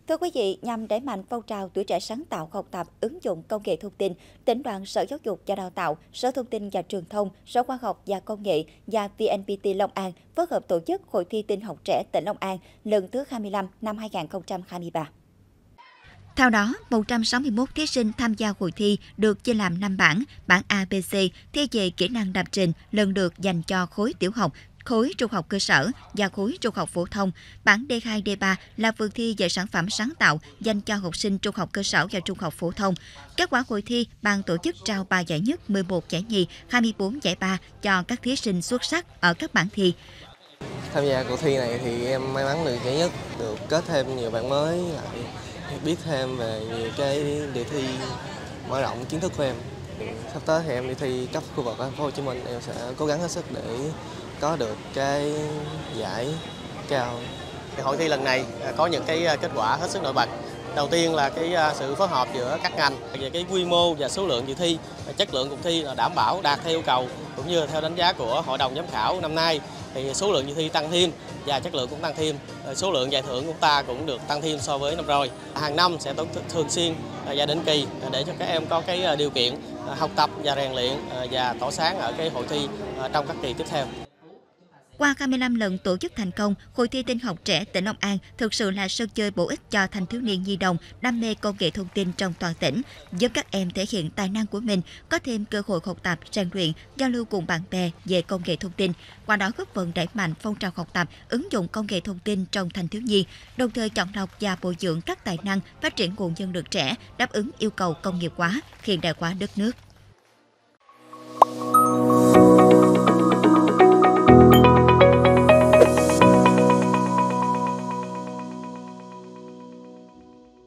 Thưa quý vị, nhằm đẩy mạnh phong trào tuổi trẻ sáng tạo học tập, ứng dụng công nghệ thông tin, Tỉnh đoàn, Sở Giáo dục và Đào tạo, Sở Thông tin và Truyền thông, Sở Khoa học và Công nghệ và VNPT Long An phối hợp tổ chức Hội thi tin học trẻ tỉnh Long An lần thứ 25 năm 2023. Theo đó, 161 thí sinh tham gia hội thi được chia làm 5 bảng, bảng A, B, C, thi về kỹ năng lập trình lần lượt dành cho khối tiểu học, khối trung học cơ sở và khối trung học phổ thông. Bảng D2, D3 là phần thi về sản phẩm sáng tạo dành cho học sinh trung học cơ sở và trung học phổ thông. Kết quả hội thi, ban tổ chức trao 3 giải nhất, 11 giải nhì, 24 giải ba cho các thí sinh xuất sắc ở các bảng thi. Tham gia cuộc thi này thì em may mắn được giải nhất, được kết thêm nhiều bạn mới, lại biết thêm về nhiều cái đề thi, mở rộng kiến thức của em. Sắp tới thì em đi thi cấp khu vực ở thành phố Hồ Chí Minh, em sẽ cố gắng hết sức để có được cái giải cao. Hội thi lần này có những cái kết quả hết sức nổi bật. Đầu tiên là cái sự phối hợp giữa các ngành về cái quy mô và số lượng dự thi, chất lượng cuộc thi là đảm bảo đạt theo yêu cầu cũng như theo đánh giá của hội đồng giám khảo. Năm nay thì số lượng dự thi tăng thêm và chất lượng cũng tăng thêm, số lượng giải thưởng của ta cũng được tăng thêm so với năm rồi. Hàng năm sẽ tổ chức thường xuyên và định kỳ để cho các em có cái điều kiện học tập và rèn luyện và tỏa sáng ở cái hội thi trong các kỳ tiếp theo. Qua 25 lần tổ chức thành công, Hội thi tin học trẻ tỉnh Long An thực sự là sân chơi bổ ích cho thanh thiếu niên nhi đồng đam mê công nghệ thông tin trong toàn tỉnh, giúp các em thể hiện tài năng của mình, có thêm cơ hội học tập, rèn luyện, giao lưu cùng bạn bè về công nghệ thông tin, qua đó góp phần đẩy mạnh phong trào học tập, ứng dụng công nghệ thông tin trong thanh thiếu nhi, đồng thời chọn lọc và bồi dưỡng các tài năng, phát triển nguồn nhân lực trẻ, đáp ứng yêu cầu công nghiệp hóa, hiện đại hóa đất nước.